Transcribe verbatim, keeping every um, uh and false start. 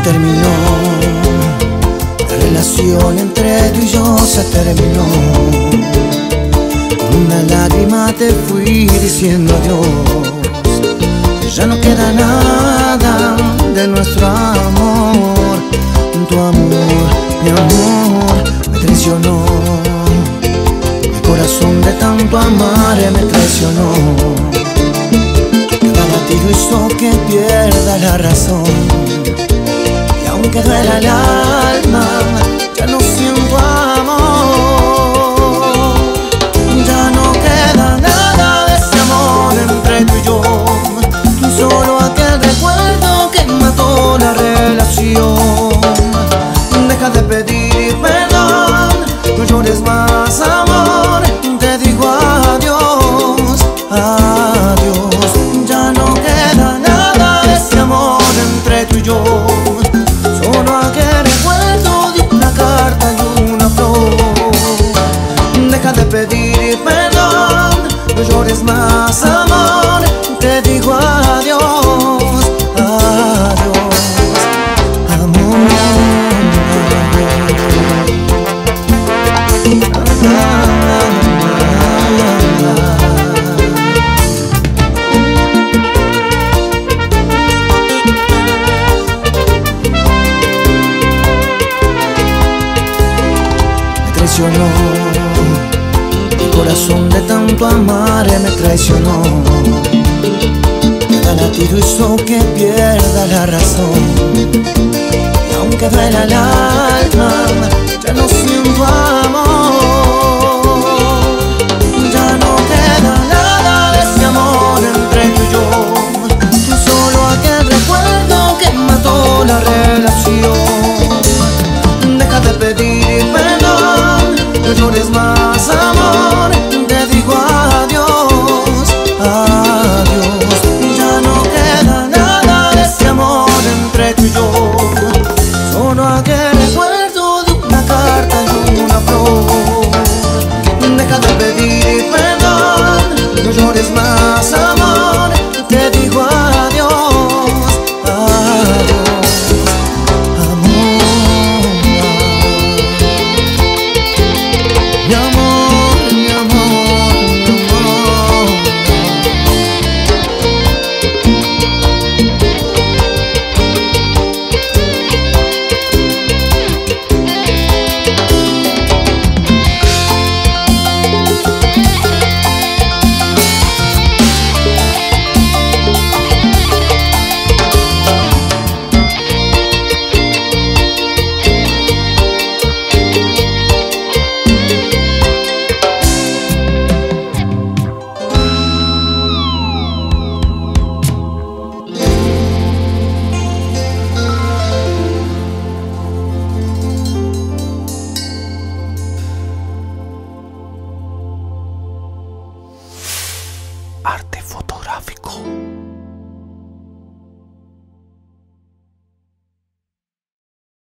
terminó, la relación entre tú y yo se terminó. Con una lágrima te fui diciendo adiós. Ya no queda nada de nuestro amor. Tu amor, mi amor, me traicionó. Mi corazón de tanto amar me traicionó. Cada latido hizo que pierda la razón. Y aunque duela el alma, ya no siento amor. Ya no queda nada de ese amor entre tú y yo. Solo aquel recuerdo que mató la relación. Deja de pedir perdón, no llores más, amor. Te digo adiós, adiós. Ya no queda nada de ese amor entre tú y yo. Solo aquel recuerdo de una carta y una flor. Deja de pedir perdón, no llores más, amor. Te digo adiós, adiós, amor. Me traicionó, mi corazón de tanto amar me traicionó. Cada latido hizo que pierda la razón. Y aunque duela el alma, ya no siento amor. Ya no queda nada de ese amor entre tú y yo. Solo aquel recuerdo que mató la relación. Deja de pedir perdón, no llores más, amor. Te digo adiós, adiós. Ya no queda nada de ese amor entre tú y yo. Solo aquel recuerdo de una carta y una flor. Deja de pedir perdón, no llores más, amor. Te digo adiós, adiós, amor. Mi amor, mi amor, mi amor. Arte fotográfico.